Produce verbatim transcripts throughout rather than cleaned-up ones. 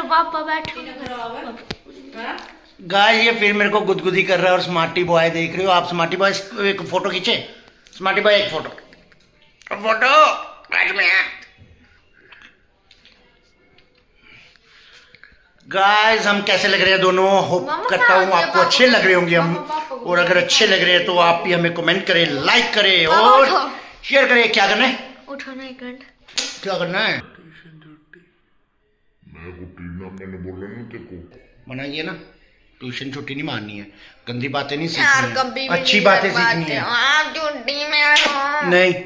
पापा बैठो। गाइस ये फिर मेरे को गुदगुदी कर रहा है और स्मार्टी बॉय देख रहे हो आप। स्मार्टी बॉय एक फोटो खींचे। स्मार्टी बॉय एक फोटो फोटो गाइस हम कैसे लग रहे हैं दोनों? होप करता हूँ आपको अच्छे लग रहे होंगे हम। और अगर अच्छे लग रहे हैं तो आप भी हमें कमेंट करें, लाइक करें और शेयर करें। क्या करना है? उठाना एक मिनट। क्या करना है? मना ये ना, ट्यूशन छुट्टी नहीं मारनी है, गंदी बातें नहीं सीखनी है, अच्छी बातें सीखनी है। नहीं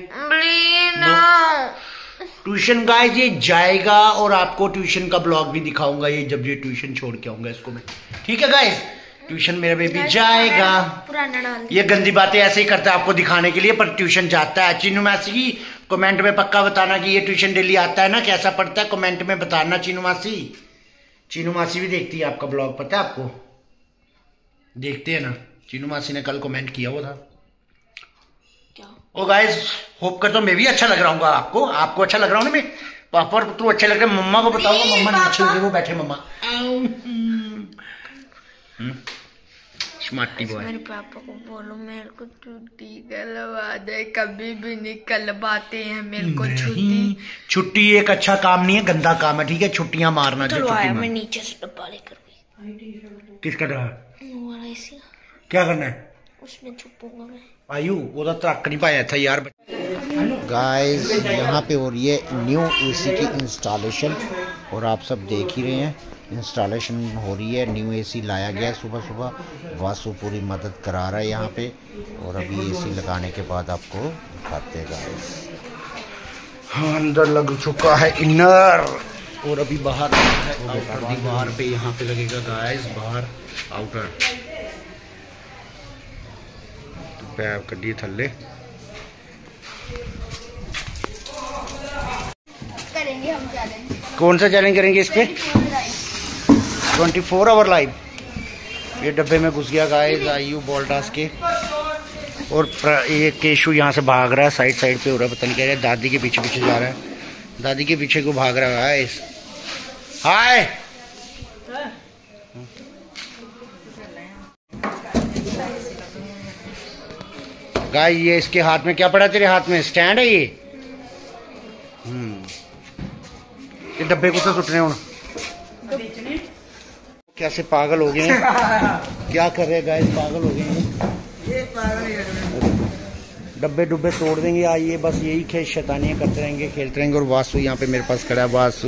ट्यूशन गाइस ये जाएगा और आपको ट्यूशन का ब्लॉग भी दिखाऊंगा ये जब ये ट्यूशन छोड़ के आऊंगा इसको मैं। ठीक है गाइस, ट्यूशन मेरा बेबी जाएगा। ये गंदी बातें ऐसे ही करता है आपको दिखाने के लिए, पर ट्यूशन जाता है। चीनू मासी की कमेंट में पक्का बताना कि ये ट्यूशन डेली आता है ना, कैसा पढ़ता है कमेंट में बताना। चीनू मासी चीनू मासी भी देखती है आपका ब्लॉग, पता है आपको? देखते हैं ना, चीनू मासी ने कल कमेंट किया वो था। क्या? ओ गाइस होप करता हूँ मैं भी अच्छा लग रहा हूँ आपको। आपको अच्छा लग रहा हूँ ना मैं? पापा और पुत्रू अच्छे लग रहे हैं। मम्मा को बताऊंगा, मम्मा नहीं अच्छे लग रहे, वो बैठे मम्मा। स्मार्टी बॉय मेरे पापा को बोलो मेरे को छुट्टी करवा दे, कभी भी नहीं करवाते हैं मेरे को छुट्टी। छुट्टी एक अच्छा काम नहीं है, गंदा काम है। ठीक है, छुट्टियां मारना जो छुट्टी मैं नीचे से डब्बा लेकर गई। किसका डब्बा? क्या करना है उसमें? छुपूंगा मैं। आयु वो तो ट्रक नहीं पाया था यार। गाइस यहाँ पे हो रही है न्यू एसी की इंस्टॉलेशन और आप सब देख ही रहे हैं इंस्टॉलेशन हो रही है। न्यू एसी लाया गया है सुबह सुबह, वासु पूरी मदद करा रहा है यहाँ पे। और अभी एसी लगाने के बाद आपको दिखाते हैं गाइस। हाँ अंदर लग चुका है इनर और अभी बाहर आउटर दीवार पे यहाँ पे लगेगा गाइस, बाहर आउटर पैर कड्डी थल्ले। करेंगे हम चैलेंज। कौन सा चैलेंज करेंगे इस पे? Twenty four hour live. ये डब्बे में घुस गया गाइस आयु बॉल्डास के। और ये केशु यहाँ से भाग रहा है, साइड साइड पे हो रहा है, पता नहीं क्या है। दादी के पीछे पीछे जा रहा है, दादी के पीछे को भाग रहा है। हाय गाइस ये इसके हाथ में क्या पड़ा? तेरे हाथ में स्टैंड है ये। हम्म ये डब्बे को तो सुटने होना कैसे पागल हो गए हैं। क्या कर रहे हैं गाइस, पागल हो गए हैं। डब्बे डुब्बे तोड़ देंगे। आइए बस यही खेल शैतानियां करते रहेंगे, खेलते रहेंगे। और वासु यहाँ पे मेरे पास खड़ा है। वासु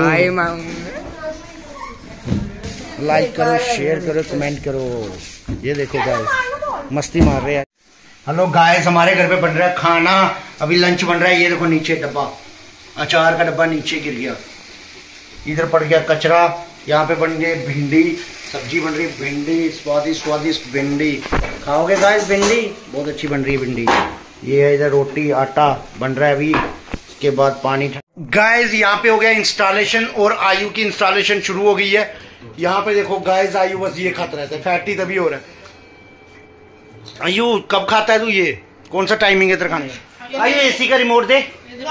लाइक करो, शेयर करो, कमेंट करो। ये देखो गाइस मस्ती मार रहे हैं। हेलो गाइस हमारे घर पे बन रहा है खाना, अभी लंच बन रहा है। ये देखो नीचे डब्बा, अचार का डब्बा नीचे गिर गया, इधर पड़ गया कचरा। यहाँ पे बन गई भिंडी, सब्जी बन रही भिंडी, स्वादिष्ट स्वादिष्ट भिंडी। खाओगे गाइस भिंडी? बहुत अच्छी बन रही है भिंडी। ये है इधर रोटी, आटा बन रहा है अभी, इसके बाद पानी। गाइस यहाँ पे हो गया इंस्टॉलेशन और आयु की इंस्टॉलेशन शुरू हो गई है। यहाँ पे देखो गाइस आयु बस ये खाता रहता है, फैटी तभी हो रहा है। आयु कब खाता है तू? ये कौन सा टाइमिंग है तेरे खाने का? आयु एसी का रिमोट दे।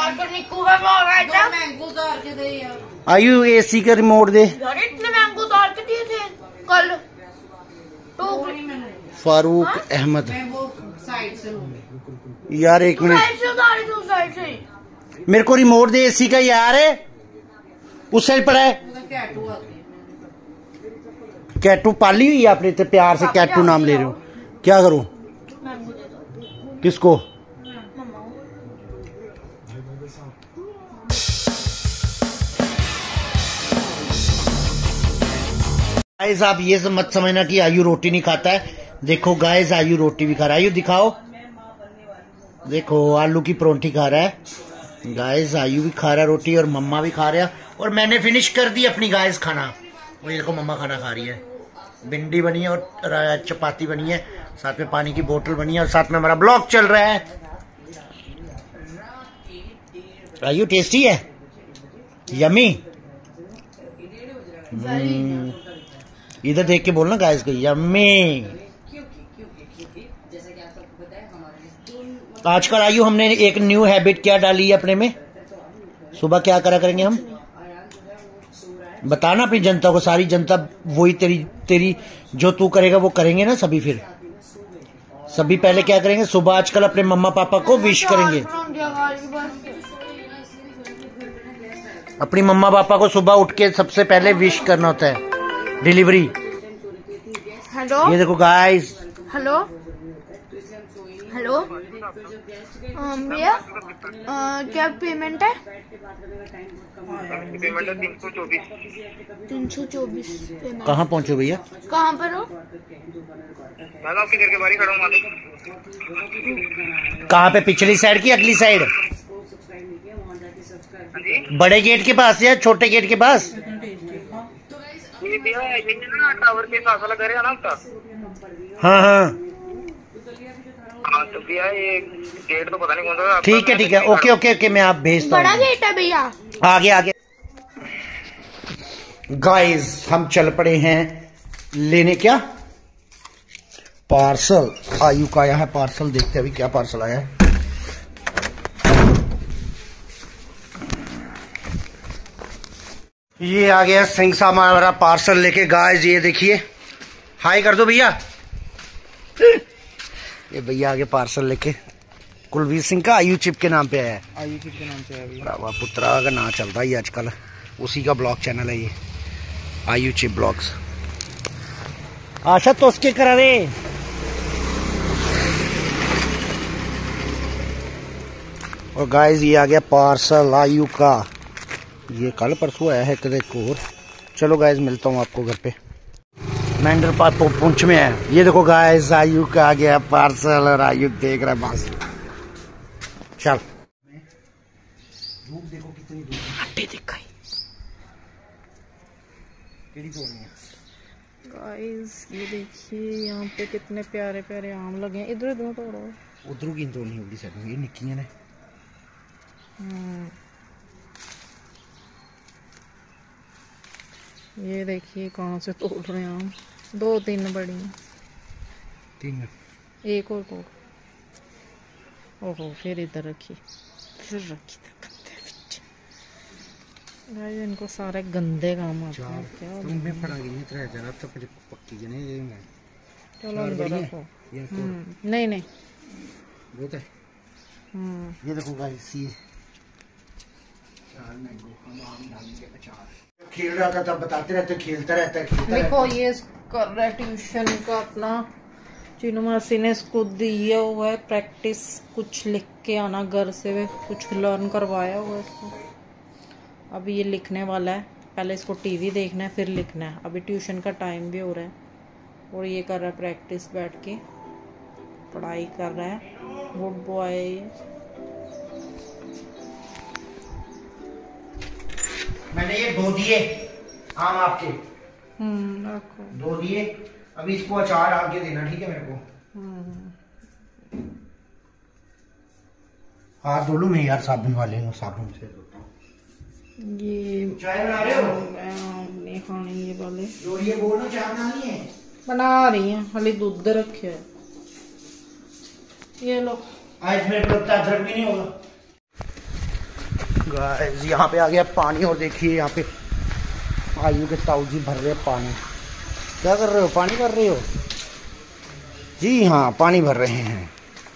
आयु एसी का रिमोट दे। इतने मैंगो डाल के दिए थे कल। फारूक अहमद यार एक मिनट, मेरे को रिमोट दे एसी का यार। उस साइड पड़ा है। कैटू पाली हुई है आपने, इतने प्यार से कैटू नाम ले रहे हो। क्या करूं? किसको? गाइस आप ये मत समझना कि आयु रोटी नहीं खाता है। देखो गाइस आयु रोटी भी खा रहा है। आयु दिखाओ, देखो आलू की परोंठी खा रहा है गाइस। आयु भी खा रहा है रोटी और मम्मा भी खा रहा है। और मैंने फिनिश कर दी अपनी गाइस खाना। और ये देखो मम्मा खाना खा रही है। भिंडी बनी है और चपाती बनी है, साथ में पानी की बोतल बनी है और साथ में हमारा ब्लॉग चल रहा है। आयु टेस्टी है, यमी। इधर देख के बोलना गाइस को, यम्मी। आजकल आयु हमने एक न्यू हैबिट क्या डाली है अपने में? सुबह क्या करा करेंगे हम? बताना अपनी जनता को, सारी जनता वही तेरी तेरी जो तू करेगा वो करेंगे ना सभी। फिर सभी पहले क्या करेंगे, सुबह आजकल अपने मम्मा पापा को विश करेंगे। अपनी मम्मा पापा को सुबह उठ के सबसे पहले विश करना होता है। डिलीवरी। हेलो, ये देखो गाइस। हेलो हेलो भैया, क्या पेमेंट है? पेमेंट है तीन सौ चौबीस। तीन सौ चौबीस। कहाँ पहुँचो भैया? कहाँ पर हो? मैं आपके घर के बाहर ही खड़ा हूँ। कहाँ पे, पिछली साइड की अगली साइड? बड़े गेट के पास या छोटे गेट के पास? ये भैया ये ना टावर के साथ वाला घर है ना आपका? हाँ हाँ हाँ तो भैया ये गेट तो पता नहीं कौन सा। ठीक है ठीक है, ओके ओके ओके, मैं आप भेजता हूँ। बड़ा गेट है भैया। आगे आगे। गाइस हम चल पड़े हैं लेने क्या, पार्सल। आयु का आया है पार्सल, देखते हैं अभी क्या पार्सल आया है। ये आ गया सिंह साहब हमारा पार्सल लेके। गाइस ये देखिए, हाय कर दो भैया। ये भैया आगे पार्सल लेके, कुलवीर सिंह का आयु चिप के नाम पे आया है। आयु चिप के नाम से है भैया। भरावा पुत्रा का नाम चलता है आजकल, उसी का ब्लॉग चैनल है ये, आयु चिप ब्लॉग्स। आशा तो उसके करा रे। और गाइस ये आ गया पार्सल आयु का। ये कल परसों आया है कदे को। चलो गाइस मिलता हूँ आपको घर पे। महेंद्र पार्क पुंछ में है। ये देखो गाइस आयु का आ गया पार्सल और आयु देख रहा है बस। चल धूप देखो कितनी धूप हटे दिखाई। गाइस ये देखिए यहाँ पे कितने प्यारे प्यारे आम लगे हैं। इधर इधर तोड़ो, उधर की तोड़नी होगी साइड में, ये निक्की ने। ये देखिए कहाँ से तोड़ रहे हैं आम। दो तीन बड़ी हैं। तीन एक और तोड़। ओहो फिर इधर रखी, फिर रखी। गाइस इनको सारे गंदे काम आते हैं। क्या तुम में पड़ागी नहीं तरह जरा तो फिर पक्की जने देंगे। चलो अंदर रखो। नहीं नहीं बहुत है। हम्म ये देखो गाइस ये चार मैंगो हम आम डालने के अचार। खेल रहा था तब बताते रहते, खेलता रहता है खेलता देखो ये कर रहा है ट्यूशन का अपना। चीनू मासी ने इसको दिया हुआ है प्रैक्टिस, कुछ लिख के आना घर से, कुछ लर्न करवाया हुआ है इसको। अभी ये लिखने वाला है, पहले इसको टीवी देखना है फिर लिखना है। अभी ट्यूशन का टाइम भी हो रहा है और ये कर रहा है प्रैक्टिस, बैठ के पढ़ाई कर रहा है। Good boy. मैंने ये दो दिए आम आपके। हम्म रखो। दो दिए, अभी इसको अचार आके देना, ठीक है मेरे को। हाथ धो लूं मैं यार साबुन वाले हो, साबुन से धोता हूं। ये चाय बना रहे हो? नहीं खानी ये वाले। जो ये बोलो चाय बनानी है? बना रही हैं, खाली दूध रखे है। ये लो। आज मेरे को अदरक भी नहीं होगा। गाइस यहाँ पे आ गया पानी और देखिए यहाँ पे आयु के ताऊ जी भर रहे हैं पानी। क्या कर रहे हो, पानी भर रहे हो? जी हाँ पानी भर रहे हैं।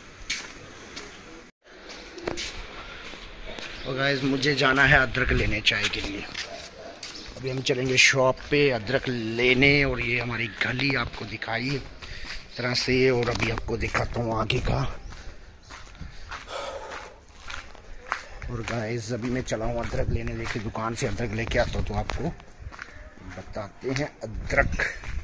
और गाइस मुझे जाना है अदरक लेने चाय के लिए। अभी हम चलेंगे शॉप पे अदरक लेने। और ये हमारी गली आपको दिखाई इस तरह से। और अभी आपको दिखाता हूँ आगे का। और गाइस अभी मैं चला हूँ अदरक लेने, देखिए दुकान से अदरक लेके आता हूँ तो आपको बताते हैं अदरक।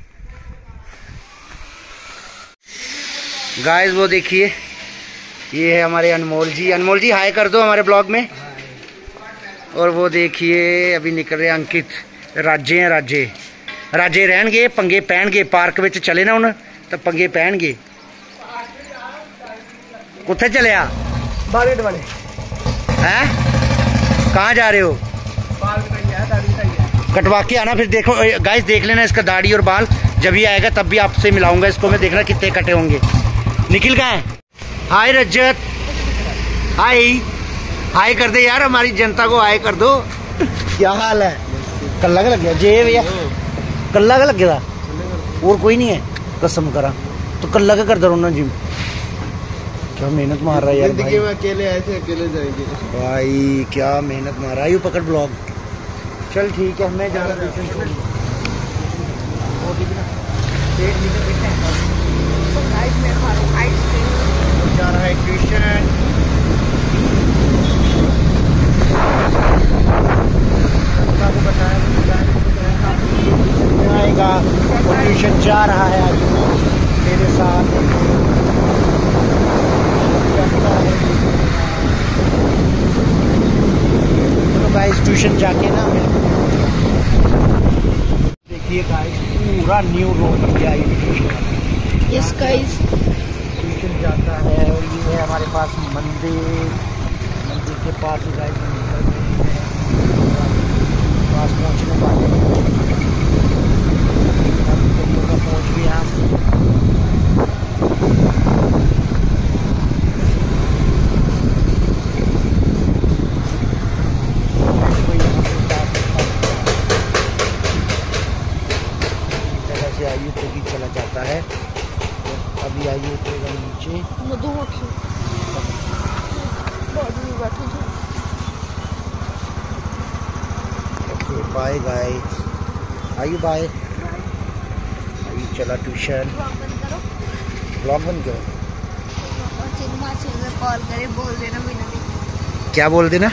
गाइस वो देखिए ये है हमारे अनमोल जी। अनमोल जी हाय कर दो हमारे ब्लॉग में। और वो देखिए अभी निकल रहे अंकित। राजे हैं राजे, राजे रहनगे पंगे पैणगे। पार्क में चले ना उन तो पंगे पैणगे। कुत्थे चले आ बाल वाले हैं? कहाँ जा रहे हो? बाल कटवा के आना। फिर देखो गाइस देख लेना इसका दाढ़ी और बाल। जब ये आएगा तब भी आपसे मिलाऊंगा इसको मैं, देखना कितने कटे होंगे। निखिल कहाँ है? हाय रजत, हाय हाय कर दे यार, हमारी जनता को हाय कर दो। क्या हाल है? कल्ला का लग गया जे भैया, कल्ला का लग गया और कोई नहीं है कसम करा तो कल्ला का कर दो ना जिम। क्या मेहनत मार रहा है यार भाई, अकेले आए थे अकेले जाएंगे भाई, क्या मेहनत मार रहा है। यू पकड़ ब्लॉग, चल ठीक है मैं जा रहा हूँ। जा रहा है ट्यूशन, आएगा और ट्यूशन जा रहा है आज मेरे साथ। तो गाइस ट्यूशन जाके ना देखिए गाइस पूरा न्यू रोड बन गया है ट्यूशन। यस गाइस ट्यूशन जाता है और ये है हमारे पास मंदिर, मंदिर के पास ही गाइस पास पहुंचने वाले पहुंच भी हम। जगह से आयु तो भी चला जाता है, अभी आयु उतरेगा नीचे। Bye guys, Ayu bye. Ayu चला ट्यूशन, ब्लॉग बंद करो। कॉल करे बोल देना बिना। क्या बोल देना?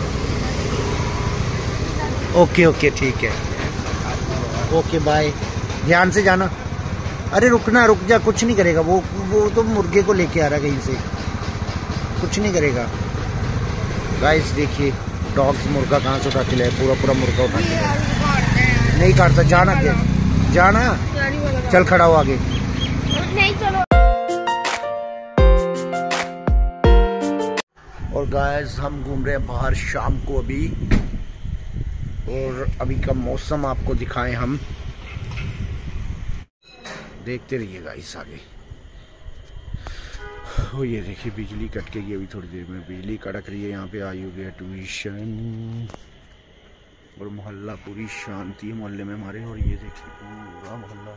ओके ओके ठीक है, ओके बाय, ध्यान से जाना। अरे रुकना, रुक जा, कुछ नहीं करेगा वो वो तो मुर्गे को लेके आ रहा है कहीं से, कुछ नहीं करेगा। गाइस देखिए डॉग्स मुर्गा कहाँ से उठा के लाए, पूरा पूरा मुर्गा उठा के लाए। नहीं काटता, जाना क्या जाना, चल खड़ा हो आगे। नहीं चलो। और गाइस हम घूम रहे हैं बाहर शाम को अभी, और अभी का मौसम आपको दिखाएं हम, देखते रहिए गाइस आगे। ओ ये देखिए बिजली कट के गई, अभी थोड़ी देर में बिजली कड़क रही है। यहाँ पे आई हो गया ट्यूशन और मोहल्ला पूरी शांति है मोहल्ले में हमारे। और ये देखिए पूरा मोहल्ला,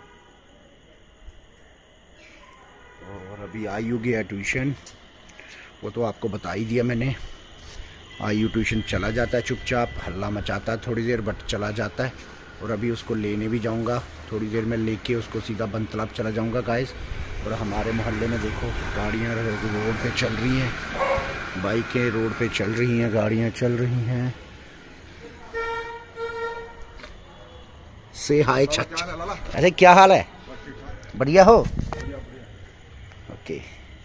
और अभी आयु गया ट्यूशन, वो तो आपको बता ही दिया मैंने। आयु ट्यूशन चला जाता है चुपचाप, हल्ला मचाता है थोड़ी देर बट चला जाता है। और अभी उसको लेने भी जाऊंगा थोड़ी देर में, लेके उसको सीधा बन तालाब चला जाऊंगा गाइस। और हमारे मोहल्ले में देखो गाड़ियाँ रोड पे चल रही हैं, बाइकें रोड पे चल रही हैं, गाड़ियाँ चल रही हैं। से हाय चाचा, अरे क्या हाल है? बढ़िया हो? ओके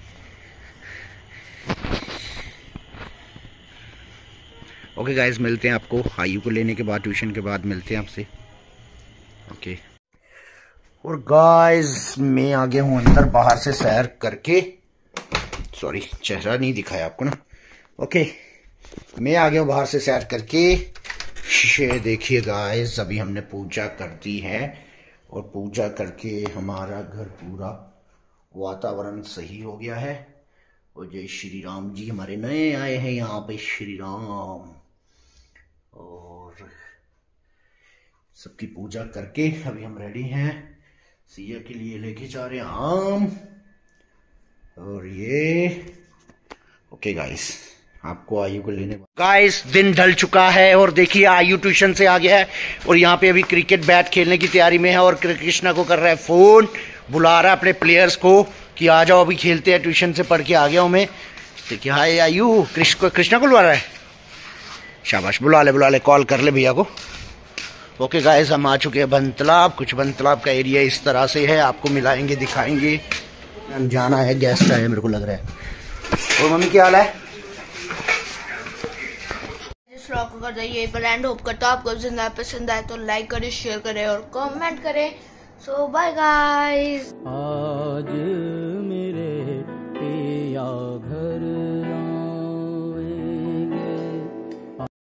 ओके गाइस, मिलते हैं आपको आयु को लेने के बाद, ट्यूशन के बाद मिलते हैं आपसे। ओके और गाइस मैं आ गया हूँ अंदर बाहर से सैर करके, सॉरी चेहरा नहीं दिखाया आपको ना। ओके मैं आ गया हूँ बाहर से सैर करके। ये देखिए गाइस अभी हमने पूजा कर दी है, और पूजा करके हमारा घर पूरा वातावरण सही हो गया है। और जय श्री राम जी, हमारे नए आए हैं यहाँ पे श्री राम। और सबकी पूजा करके अभी हम रेडी हैं, सिया के लिए लेके जा रहे हैं आम। और ये ओके गाइस आपको आयु को लेने, गाइस दिन ढल चुका है और देखिए आयु ट्यूशन से आ गया है और यहाँ पे अभी क्रिकेट बैट खेलने की तैयारी में है। और कृष्णा को कर रहा है फोन, बुला रहा है अपने प्लेयर्स को कि आ जाओ अभी खेलते हैं, ट्यूशन से पढ़ के आ गया हूँ मैं। देखिए हाय आयु, कृष्ण कृष्णा को बुला रहा है, शाबाश, बुला ले बुला ले, कॉल कर ले भैया को। ओके गाइस हम आ चुके हैं बन तालाब। कुछ बन तालाब का एरिया इस तरह से है, आपको मिलाएंगे दिखाएंगे। जाना है, गेस्ट आए मेरे को लग रहा है। और मम्मी क्या हाल है? इस व्लॉग को कर जाइए पर एंड, होप करता हूं आपको जिंदा पसंद आए तो लाइक करें, शेयर करें और कमेंट करें। So bye guys. आज मेरे पिया घर